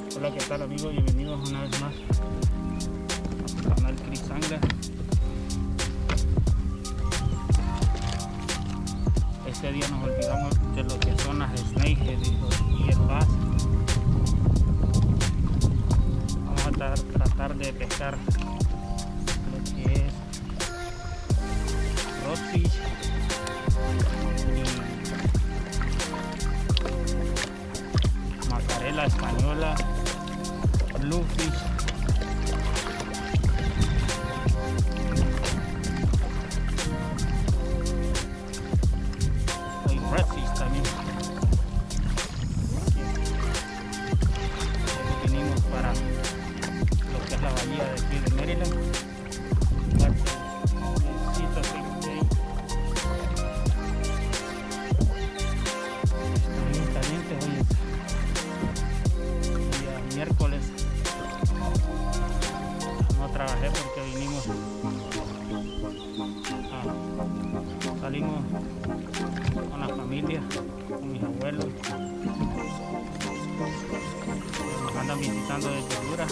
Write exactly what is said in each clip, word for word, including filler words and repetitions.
Hola, ¿qué tal amigos? Bienvenidos una vez más al canal Chris Angler. Este día nos olvidamos de lo que son las snakehead y el bass. Vamos a tratar, tratar de pescar lo que es rodfish y macarela española, bluefish, y redfish también. Venimos para lo que es la bahía de aquí de Maryland. Miércoles no trabajé porque vinimos a, salimos con la familia, con mis abuelos, nos andan visitando desde Honduras.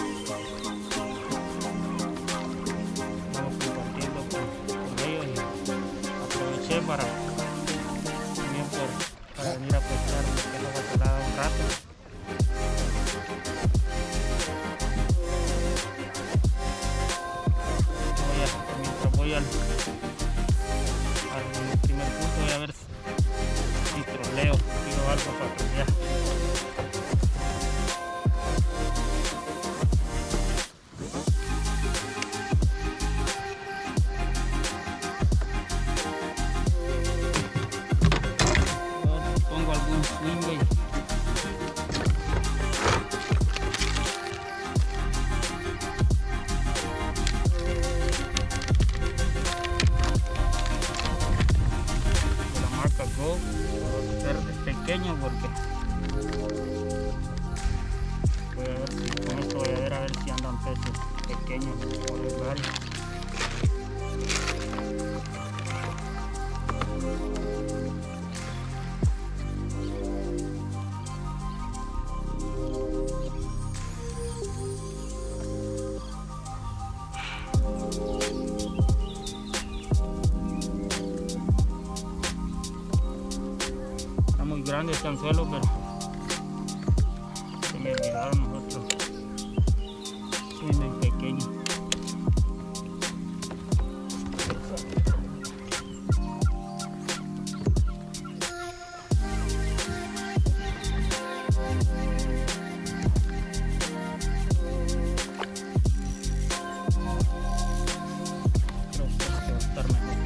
Estamos compartiendo con, con ellos y aproveché para también por, para venir a pescar que nos va a un rato. Voy al, al primer punto, voy a ver si troleo, tiro algo para trolear. Pongo algún swing bait. Go, ser pequeño porque voy a ver si con esto voy a ver a ver si andan peces pequeños por el área. Muy grande este anzuelo, pero se me olvidaron los otros muy pequeños. Creo que este va a estar mejor.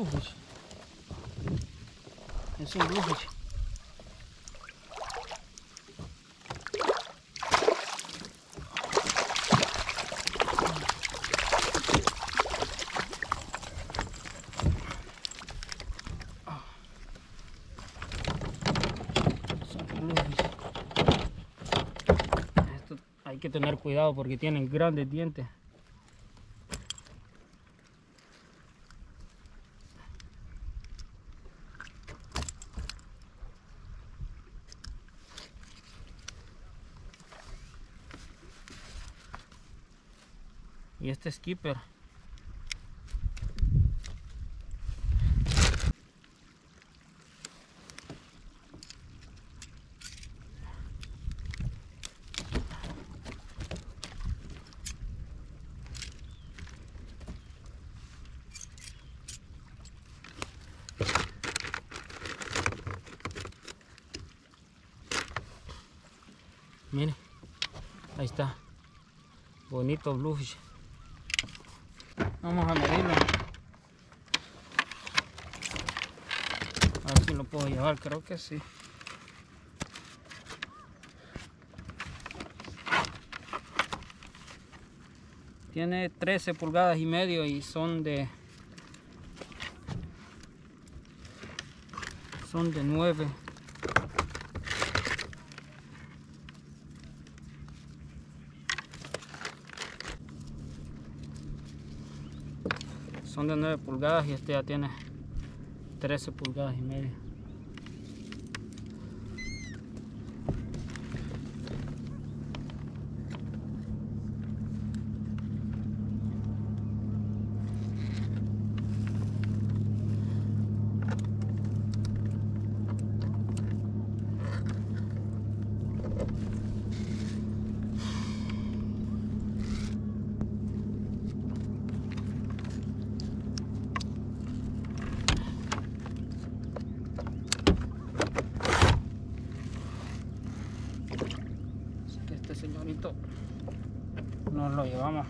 bluefish. Es un bluefish. Esto hay que tener cuidado porque tienen grandes dientes. Y este skipper miren, ahí está, bonito bluefish. Vamos a medirlo, a ver si lo puedo llevar, creo que sí. Tiene trece pulgadas y medio y son de son de nueve. Son de nueve pulgadas y este ya tiene trece pulgadas y media. Señorito, nos lo llevamos.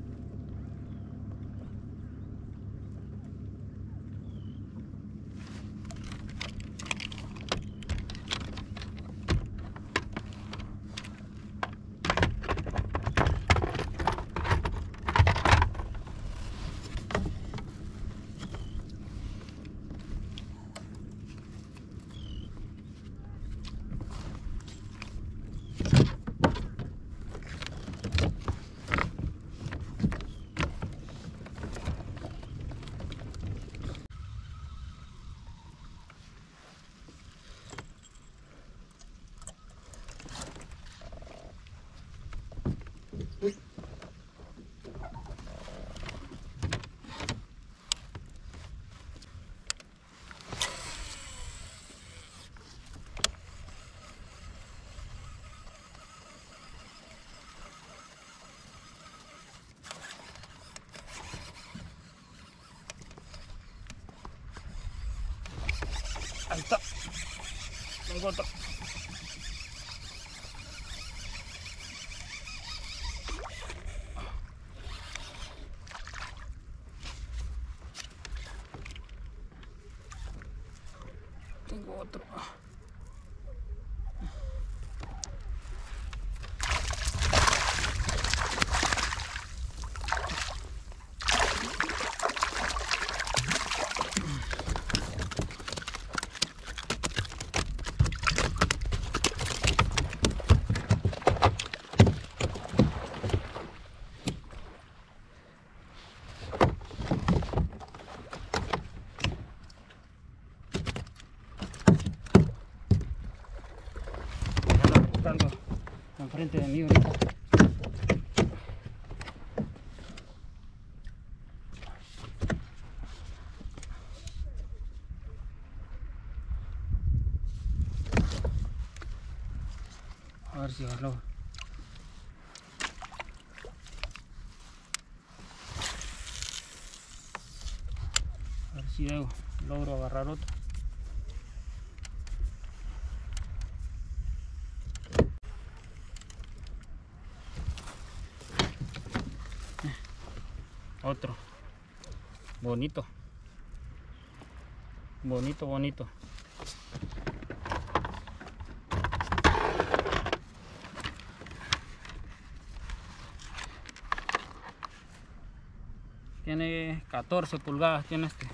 Ahí está. Tengo otro. Tengo otro. Enfrente de mí ahorita. A ver si jaló. A ver si yo logro agarrar otro. Otro bonito. bonito, bonito. Tiene catorce pulgadas, tiene este.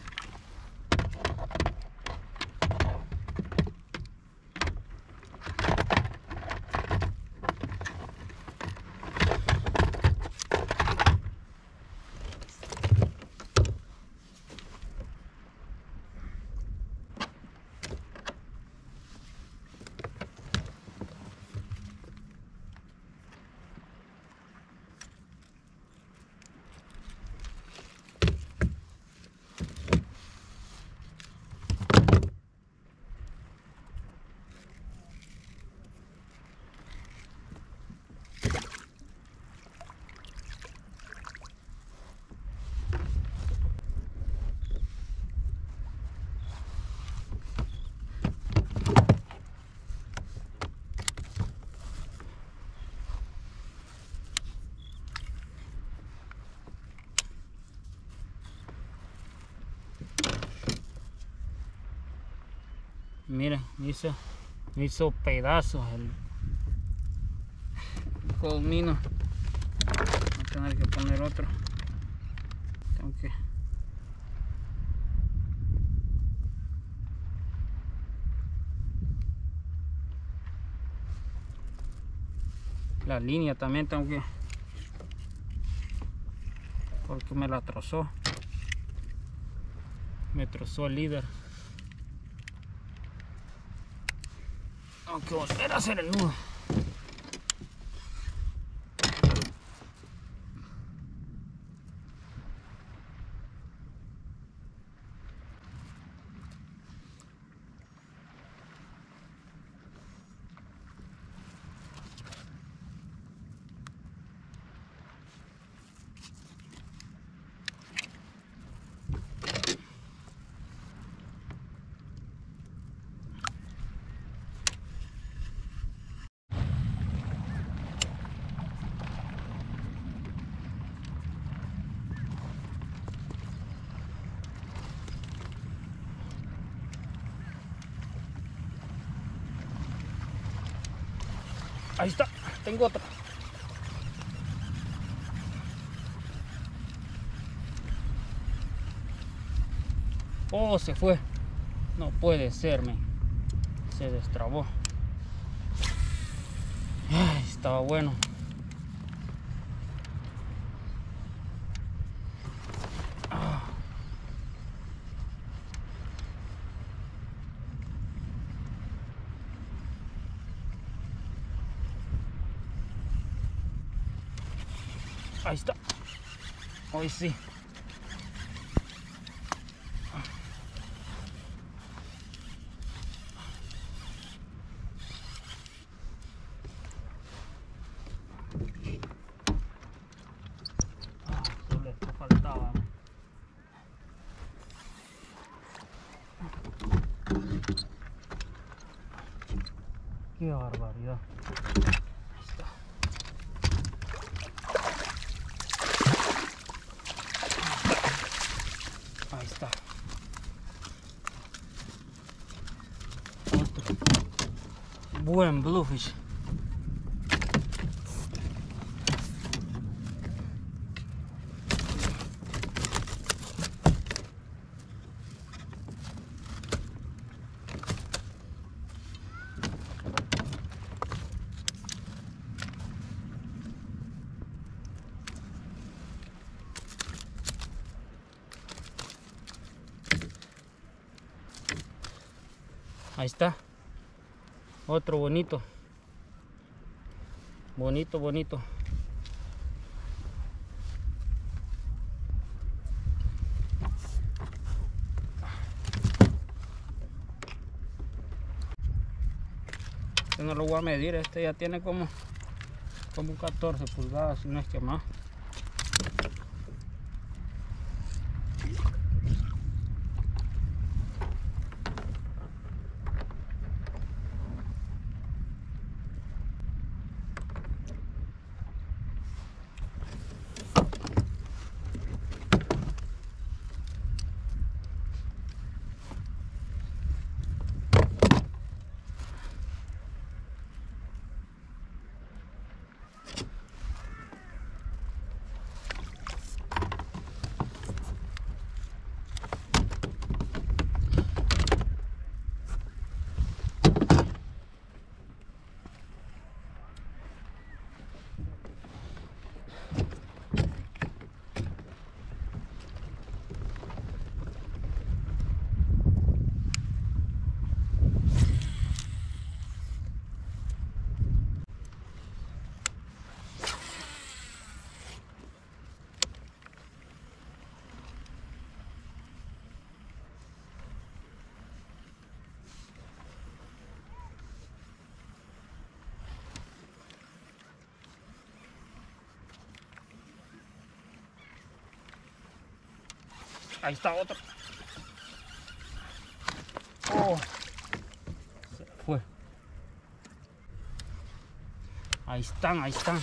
Miren, me hizo, me hizo pedazos el comino. Voy a tener que poner otro. Tengo que... La línea también tengo que... porque me la trozó. Me trozó el líder. Tengo que volver a hacer el nudo. Ahí está, tengo otro. Oh, se fue. No puede ser, man. Se destrabó. Ay, estaba bueno. Ah. Ahí está. Hoy sí. Ah, solo esto faltaba. Qué barbaridad. Ahí está. Ahí está. Otro buen bluefish. Ahí está. Otro bonito. Bonito, bonito. Este no lo voy a medir. Este ya tiene como, como catorce pulgadas, si no es que más. Ahí está otro. Oh, se fue. Ahí están, ahí están.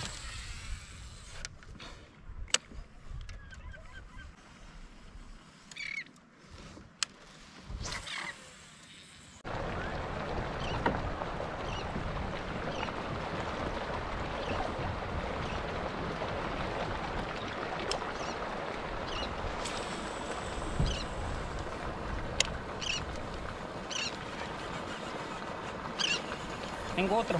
Tengo otro.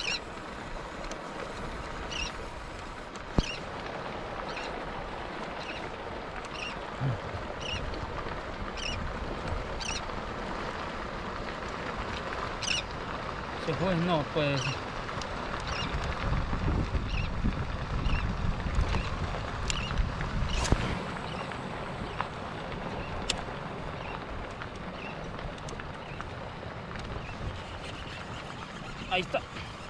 Se fue, no, pues. Ahí está.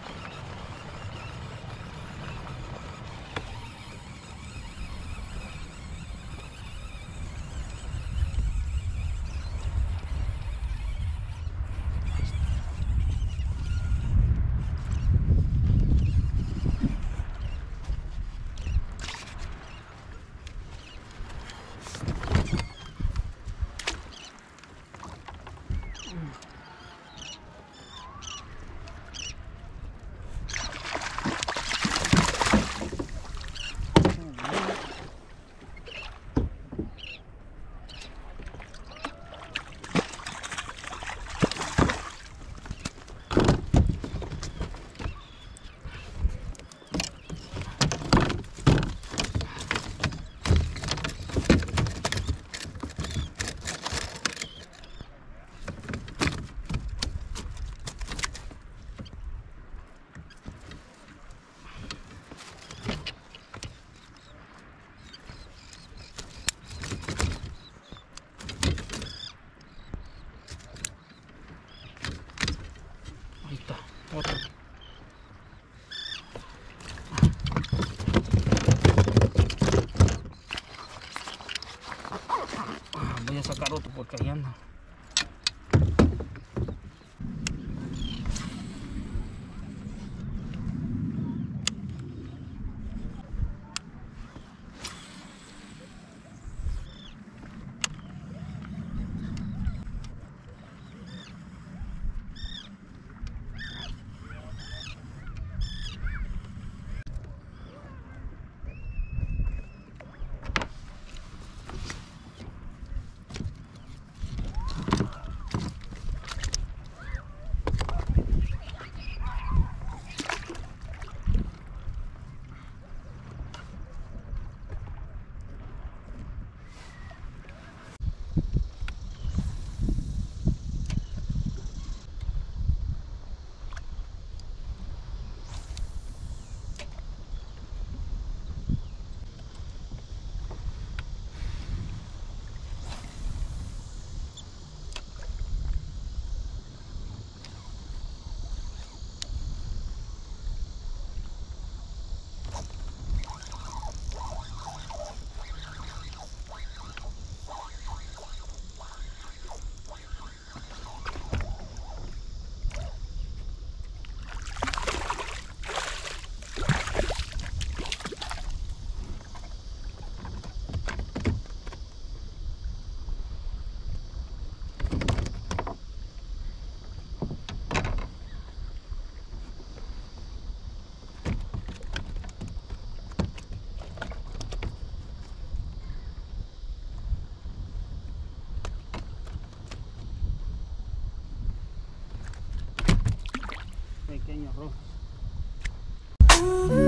Ahí está, otro. Voy a sacar otro porque ahí anda. Pequeños rojos.